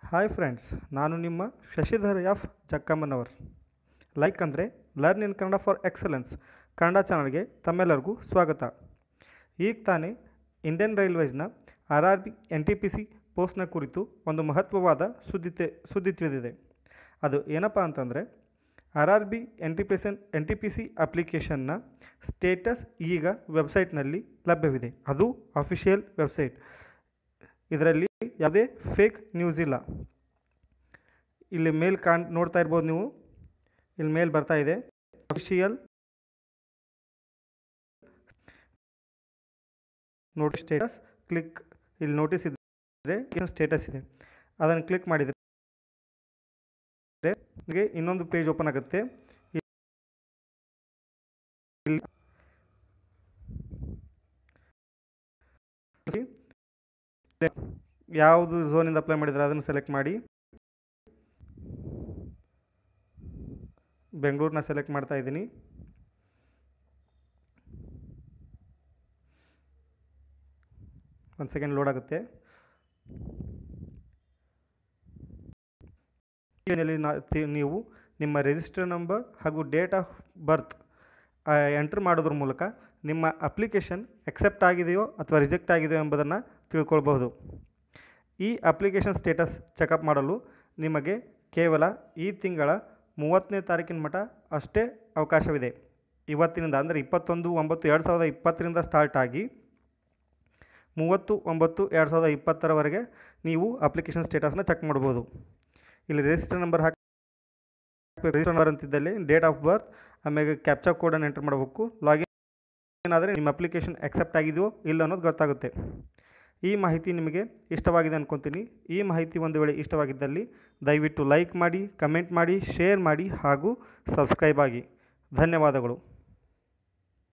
Hi friends, ನಾನು ನಿಮ್ಮ Shashidhar F Jakkammanavar. Like ಅಂದರೆ learn in Kannada for excellence Kannada ಚಾನಲ್ಗೆ ತಮ್ಮೆಲ್ಲರಿಗೂ ಸ್ವಾಗತ. ಈಗ ತಾನೇ ಇಂಡಿಯನ್ ರೈಲ್ವೇಸ್ನ RRB NTPC ಪೋಸ್ಟ್ನ ಕುರಿತು ಒಂದು ಮಹತ್ವವಾದ ಸುದ್ದಿ ತಿಳಿದಿದೆ. ಅದು ಏನಪ್ಪ ಅಂತಂದರೆ RRB NTPC ಅಪ್ಲಿಕೇಶನ್ನ ಸ್ಟೇಟಸ್ ಈಗ ವೆಬ್ಸೈಟ್ನಲ್ಲಿ ಲಭ್ಯವಿದೆ. ಅದು ಅಫಿಷಿಯಲ್ ವೆಬ್ಸೈಟ್. ಇದರಲ್ಲಿ ಯಾವುದೇ ಫೇಕ್ ನ್ಯೂಸ್ ಇಲ್ಲ. ಇಲ್ಲಿ ಮೇಲ್ ನೋಡ್ತಾ ಇರ್ಬೋದು ನೀವು, ಇಲ್ಲಿ ಮೇಲ್ ಬರ್ತಾ ಇದೆ. ಅಫಿಷಿಯಲ್ ನೋಟಿಸ್ ಸ್ಟೇಟಸ್ ಕ್ಲಿಕ್, ಇಲ್ಲಿ ನೋಟಿಸ್ ಇದ್ದರೆ ಸ್ಟೇಟಸ್ ಇದೆ, ಅದನ್ನು ಕ್ಲಿಕ್ ಮಾಡಿದರೆ ನಿಮಗೆ ಇನ್ನೊಂದು ಪೇಜ್ ಓಪನ್ ಆಗುತ್ತೆ. ಯಾವುದು ಝೋನಿಂದ ಅಪ್ಲೈ ಮಾಡಿದರೆ ಅದನ್ನು ಸೆಲೆಕ್ಟ್ ಮಾಡಿ. ಬೆಂಗಳೂರನ್ನ ಸೆಲೆಕ್ಟ್ ಮಾಡ್ತಾ ಇದ್ದೀನಿ. ಒಂದು ಸೆಕೆಂಡ್ ಲೋಡ್ ಆಗುತ್ತೆ. ನೀವು ನಿಮ್ಮ ರಿಜಿಸ್ಟರ್ ನಂಬರ್ ಹಾಗೂ ಡೇಟ್ ಆಫ್ ಬರ್ತ್ ಎಂಟ್ರ್ ಮಾಡೋದ್ರ ಮೂಲಕ ನಿಮ್ಮ ಅಪ್ಲಿಕೇಶನ್ ಎಕ್ಸೆಪ್ಟ್ ಆಗಿದೆಯೋ ಅಥವಾ ರಿಜೆಕ್ಟ್ ಆಗಿದೆಯೋ ಎಂಬುದನ್ನು ತಿಳ್ಕೊಳ್ಬಹುದು. ಈ ಅಪ್ಲಿಕೇಶನ್ ಸ್ಟೇಟಸ್ ಚೆಕಪ್ ಮಾಡಲು ನಿಮಗೆ ಕೇವಲ ಈ ತಿಂಗಳ 30ನೇ ತಾರೀಕಿನ ಮಟ್ಟ ಅಷ್ಟೇ ಅವಕಾಶವಿದೆ. ಇವತ್ತಿನಿಂದ ಅಂದರೆ 21/9/2020 ಸ್ಟಾರ್ಟ್ ಆಗಿ 30/9/2020 ನೀವು ಅಪ್ಲಿಕೇಶನ್ ಸ್ಟೇಟಸ್ನ ಚೆಕ್ ಮಾಡ್ಬೋದು. ಇಲ್ಲಿ ರಿಜಿಸ್ಟರ್ ನಂಬರ್ ರಿಜಿಸ್ಟರ್ ನಂಬರ್ ಅಂತಿದ್ದಲ್ಲಿ ಡೇಟ್ ಆಫ್ ಬರ್ತ್, ಆಮೇಲೆ ಕ್ಯಾಪ್ಚಾ ಕೋಡನ್ನು ಎಂಟರ್ ಮಾಡಬೇಕು. ಲಾಗಿನ್ ಆದರೆ ನಿಮ್ಮ ಅಪ್ಲಿಕೇಶನ್ ಎಕ್ಸೆಪ್ಟ್ ಆಗಿದೆಯೋ ಇಲ್ಲ ಅನ್ನೋದು ಗೊತ್ತಾಗುತ್ತೆ. ಈ ಮಾಹಿತಿ ನಿಮಗೆ ಇಷ್ಟವಾಗಿದೆ ಅಂದ್ಕೊತೀನಿ. ಈ ಮಾಹಿತಿ ಒಂದು ವೇಳೆ ಇಷ್ಟವಾಗಿದ್ದಲ್ಲಿ ದಯವಿಟ್ಟು ಲೈಕ್ ಮಾಡಿ, ಕಮೆಂಟ್ ಮಾಡಿ, ಶೇರ್ ಮಾಡಿ ಹಾಗೂ ಸಬ್ಸ್ಕ್ರೈಬ್ ಆಗಿ. ಧನ್ಯವಾದಗಳು.